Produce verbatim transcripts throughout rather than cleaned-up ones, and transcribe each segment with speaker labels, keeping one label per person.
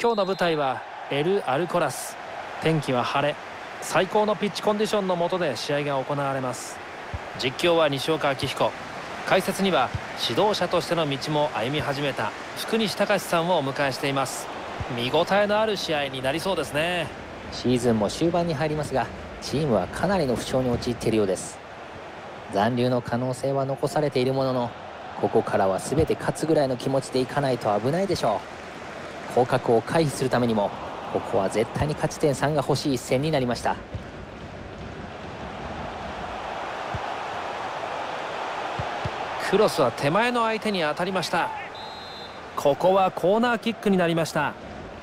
Speaker 1: 今日の舞台はエル・アルコラス。天気は晴れ、最高のピッチコンディションの下で試合が行われます。実況は西岡明彦、解説には指導者としての道も歩み始めた福西隆さんをお迎えしています。見応えのある試合になりそうですね。
Speaker 2: シーズンも終盤に入りますが、チームはかなりの不調に陥っているようです。残留の可能性は残されているものの、ここからは全て勝つぐらいの気持ちでいかないと危ないでしょう。降格を回避するためにも、ここは絶対に勝ち点さんが欲しい一戦になりました。
Speaker 1: クロスは手前の相手に当たりました。ここはコーナーキックになりました。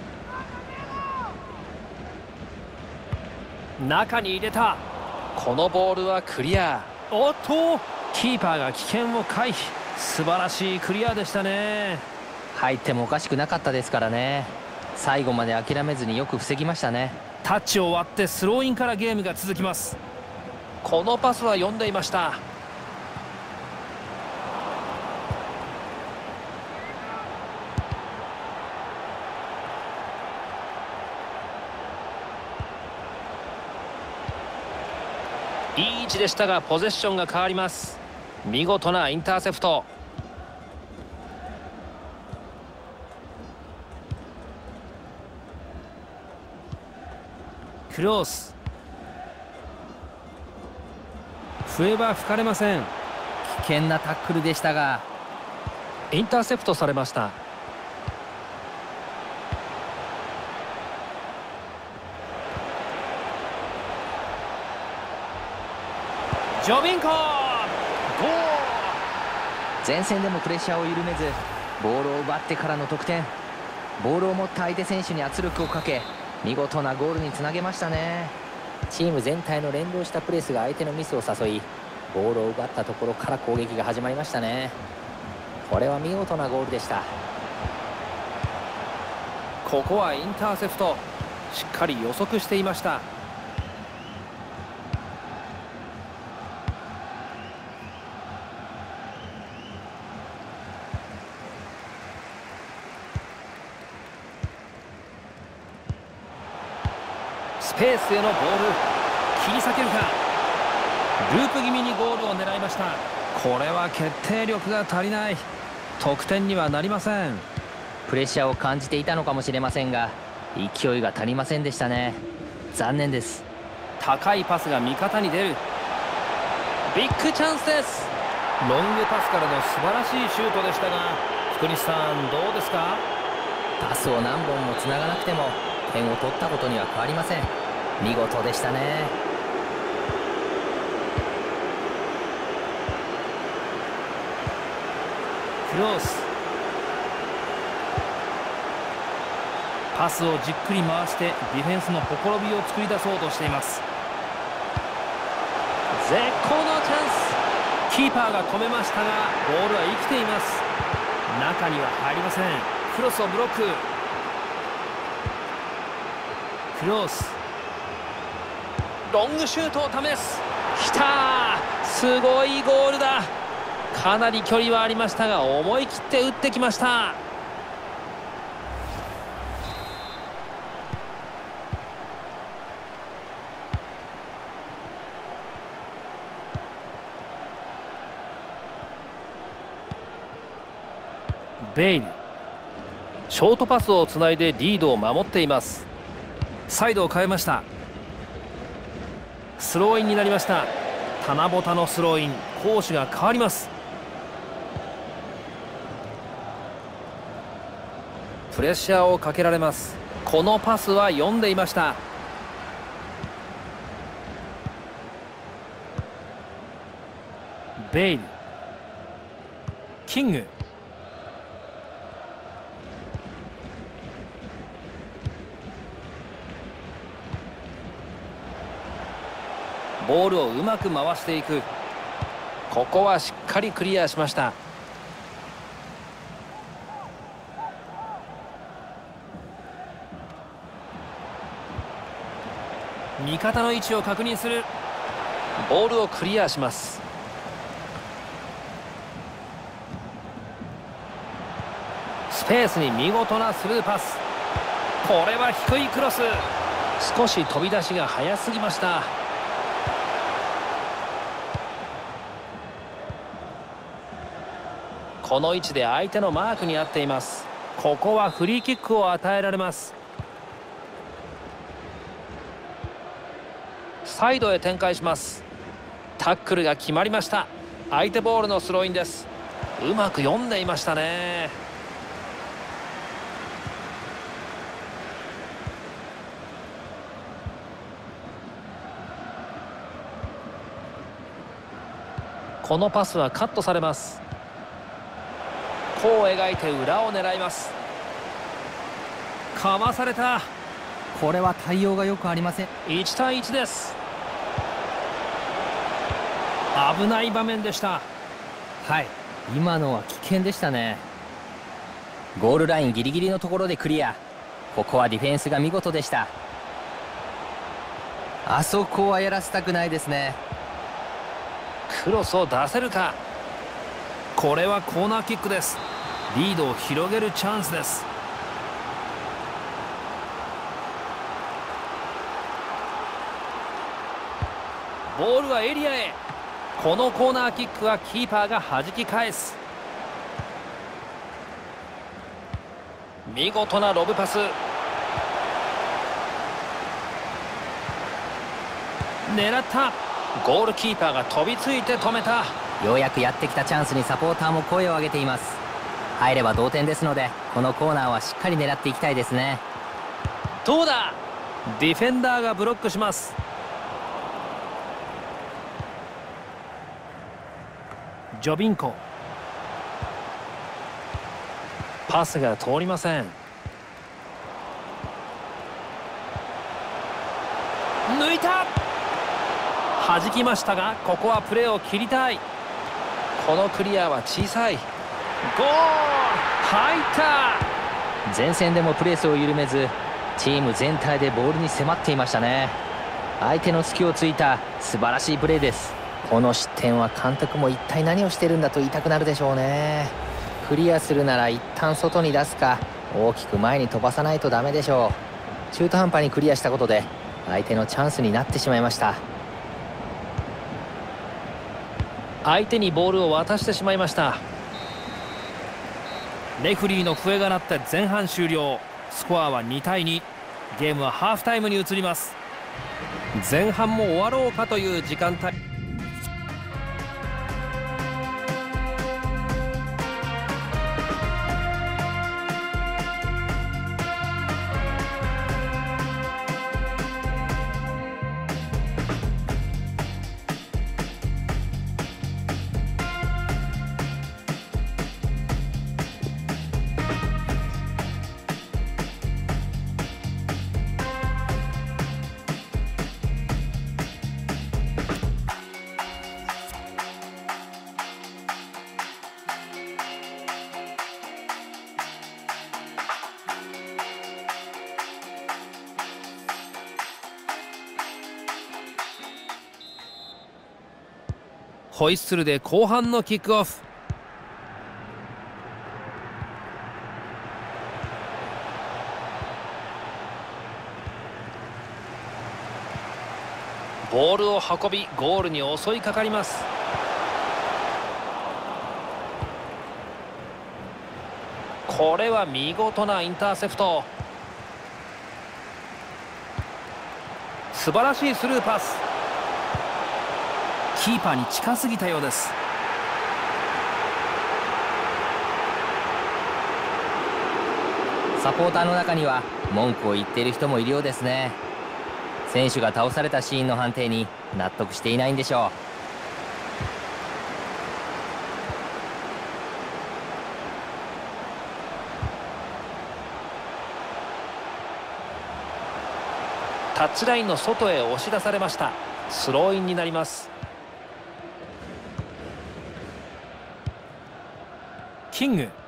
Speaker 1: 中に入れた。このボールはクリア。おっと、キーパーが危険を回避。素晴らしいクリアでしたね。
Speaker 2: 入ってもおかしくなかったですからね。最後まで諦めずによく防ぎましたね。
Speaker 1: タッチを割ってスローインからゲームが続きます。このパスは読んでいました。いい位置でしたがポゼッションが変わります。見事なインターセプト。クロス。笛は吹かれません。
Speaker 2: 危険なタックルでしたが
Speaker 1: インターセプトされました。ジョビンコ、ゴー。
Speaker 2: 前線でもプレッシャーを緩めず、ボールを奪ってからの得点。ボールを持った相手選手に圧力をかけ、見事なゴールにつなげましたね。チーム全体の連動したプレスが相手のミスを誘い、ボールを奪ったところから攻撃が始まりましたね。これは見事なゴールでした。
Speaker 1: ここはインターセプト。しっかり予測していました。スペースへのボール、切り裂けるか。ループ気味にゴールを狙いました。これは決定力が足りない。得点にはなりません。
Speaker 2: プレッシャーを感じていたのかもしれませんが、勢いが足りませんでしたね。残念です。
Speaker 1: 高いパスが味方に出る。ビッグチャンスです。ロングパスからの素晴らしいシュートでしたが、福西さんどうですか。
Speaker 2: パスを何本もつながなくても点を取ったことには変わりません。見事でしたね。
Speaker 1: クロス。パスをじっくり回してディフェンスのほころびを作り出そうとしています。絶好のチャンス。キーパーが止めましたがボールは生きています。中には入りません。クロスをブロック。クロス。ロングシュートを試す。きたー、すごいゴールだ。かなり距離はありましたが思い切って打ってきました。ベイル、ショートパスをつないでリードを守っています。サイドを変えました。スローインになりました。棚ぼたのスローイン、攻守が変わります。プレッシャーをかけられます。このパスは読んでいました。ベイル、キング。ボールをうまく回していく。ここはしっかりクリアしました。味方の位置を確認する。ボールをクリアします。スペースに見事なスルーパス。 これは低いクロス。少し飛び出しが早すぎました。この位置で相手のマークに合っています。ここはフリーキックを与えられます。サイドへ展開します。タックルが決まりました。相手ボールのスローインです。うまく読んでいましたね。このパスはカットされます。弧を描いて裏を狙います。かわされた。
Speaker 2: これは対応がよくありません。
Speaker 1: いちたいいちです。危ない場面でした。
Speaker 2: はい、今のは危険でしたね。ゴールラインギリギリのところでクリア。ここはディフェンスが見事でした。あそこはやらせたくないですね。
Speaker 1: クロスを出せるか。これはコーナーキックです。リードを広げるチャンスです。ボールはエリアへ。このコーナーキックはキーパーが弾き返す。見事なロブパス。狙った。ゴールキーパーが飛びついて止めた。
Speaker 2: ようやくやってきたチャンスにサポーターも声を上げています。入れば同点ですので、このコーナーはしっかり狙っていきたいですね。
Speaker 1: どうだ。ディフェンダーがブロックします。ジョビンコ。パスが通りません。抜いた。弾きましたが、ここはプレーを切りたい。このクリアは小さい。ゴール入った。
Speaker 2: 前線でもプレースを緩めず、チーム全体でボールに迫っていましたね。相手の隙をついた素晴らしいプレーです。この失点は監督も一体何をしてるんだと言いたくなるでしょうね。クリアするなら一旦外に出すか、大きく前に飛ばさないとダメでしょう。中途半端にクリアしたことで相手のチャンスになってしまいました。
Speaker 1: 相手にボールを渡してしまいました。レフリーの笛が鳴って前半終了。スコアはにたいに。ゲームはハーフタイムに移ります。前半も終わろうかという時間帯。ホイッスルで後半のキックオフ。ボールを運びゴールに襲いかかります。これは見事なインターセプト。素晴らしいスルーパス。キーパーに近すぎたようです。
Speaker 2: サポーターの中には文句を言っている人もいるようですね。選手が倒されたシーンの判定に納得していないんでしょ
Speaker 1: う。タッチラインの外へ押し出されました。スローインになります。キング。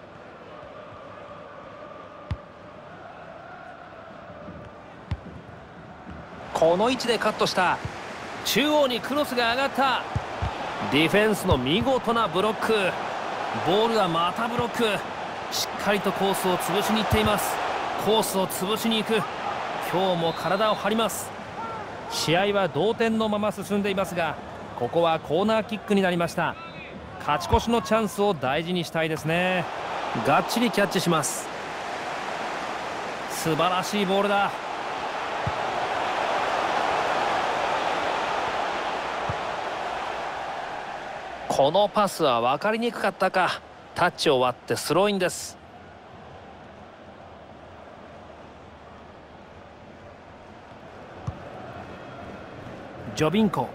Speaker 1: この位置でカットした。中央にクロスが上がった。ディフェンスの見事なブロック。ボールはまたブロック。しっかりとコースを潰しにいっています。 コースを潰しに行く。今日も体を張ります。試合は同点のまま進んでいますが、ここはコーナーキックになりました。勝ち越しのチャンスを大事にしたいですね。がっちりキャッチします。素晴らしいボールだ。このパスは分かりにくかったか。タッチを割ってスローインです。ジョビンコ。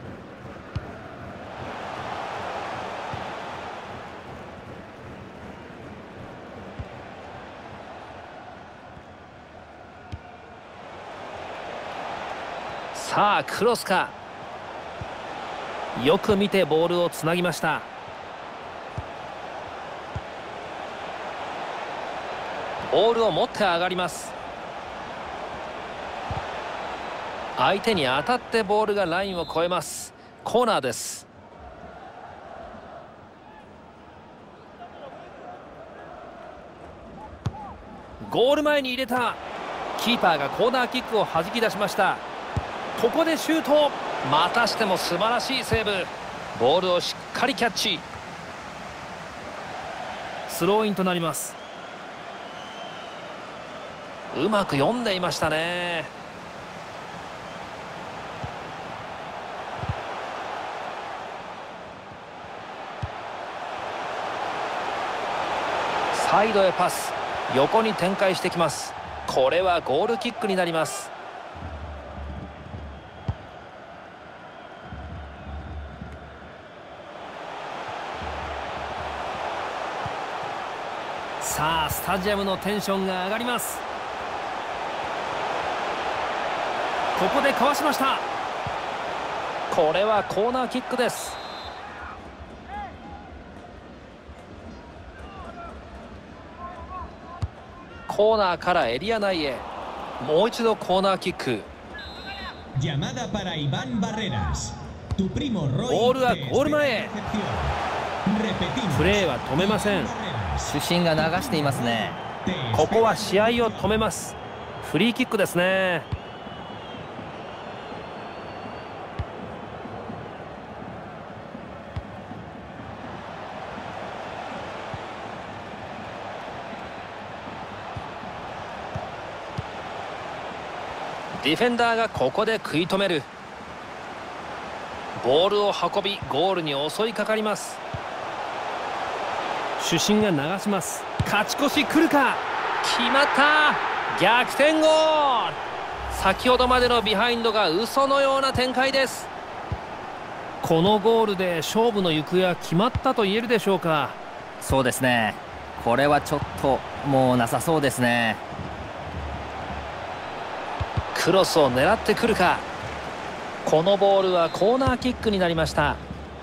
Speaker 1: さあクロスか。よく見てボールをつなぎました。ボールを持って上がります。相手に当たってボールがラインを越えます。コーナーです。ゴール前に入れた。キーパーがコーナーキックを弾き出しました。ここでシュート。またしても素晴らしいセーブ。ボールをしっかりキャッチ。スローインとなります。うまく読んでいましたね。サイドへパス。横に展開してきます。これはゴールキックになります。さあスタジアムのテンションが上がります。ここでかわしました。これはコーナーキックです。コーナーからエリア内へ。もう一度コーナーキック。ボールはゴール前へ。プレーは止めません。
Speaker 2: 主審が流していますね。
Speaker 1: ここは試合を止めます。フリーキックですね。ディフェンダーがここで食い止める。ボールを運びゴールに襲いかかります。主審が流します。勝ち越し来るか。決まった。逆転ゴール。先ほどまでのビハインドが嘘のような展開です。このゴールで勝負の行方は決まったと言えるでしょうか。
Speaker 2: そうですね。これはちょっともうなさそうですね。
Speaker 1: クロスを狙ってくるか。このボールはコーナーキックになりました。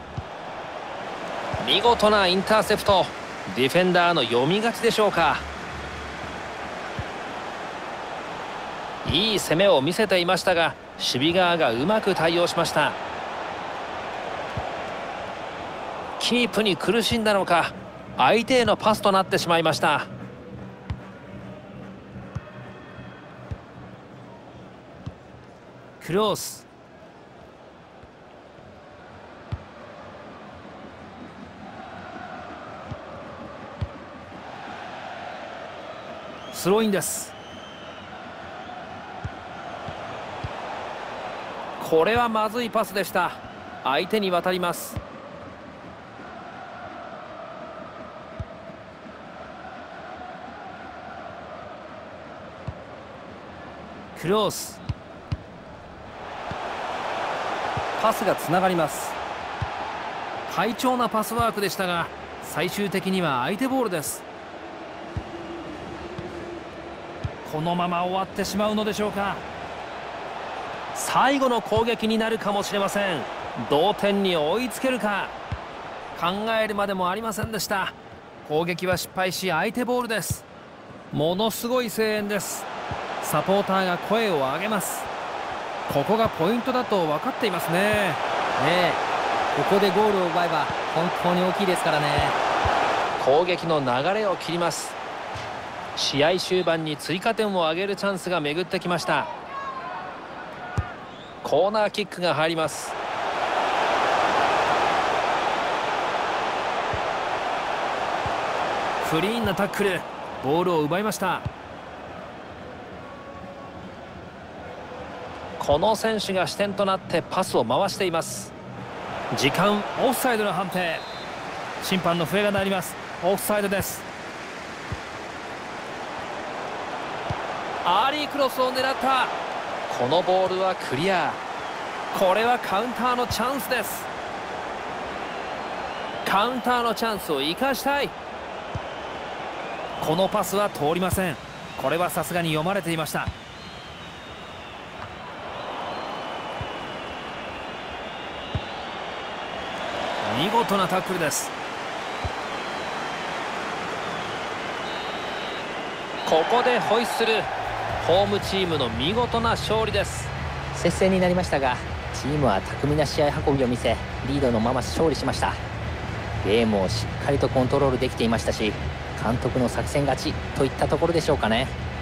Speaker 1: 見事なインターセプト。ディフェンダーの読み勝ちでしょうか。いい攻めを見せていましたが、守備側がうまく対応しました。キープに苦しんだのか、相手へのパスとなってしまいました。クロス。スローインです。これはまずいパスでした。相手に渡ります。クロス。パスがつながります。快調なパスワークでしたが、最終的には相手ボールです。このまま終わってしまうのでしょうか。最後の攻撃になるかもしれません。同点に追いつけるか。考えるまでもありませんでした。攻撃は失敗し相手ボールです。ものすごい声援です。サポーターが声を上げます。ここがポイントだと分かっていますね。ね
Speaker 2: え、ここでゴールを奪えば本当に大きいですからね。
Speaker 1: 攻撃の流れを切ります。 試合終盤に追加点を挙げるチャンスが巡ってきました。コーナーキックが入ります。クリーンなタックル、ボールを奪いました。この選手が支点となってパスを回しています。時間オフサイドの判定、審判の笛が鳴ります。オフサイドです。アーリークロスを狙った。このボールはクリア。これはカウンターのチャンスです。カウンターのチャンスを生かしたい。このパスは通りません。これはさすがに読まれていました。見事なタックルです。ここでホイッスル。ホームチームの見事な勝利です。
Speaker 2: 接戦になりましたが、チームは巧みな試合運びを見せ、リードのまま勝利しました。ゲームをしっかりとコントロールできていましたし、監督の作戦勝ちといったところでしょうかね。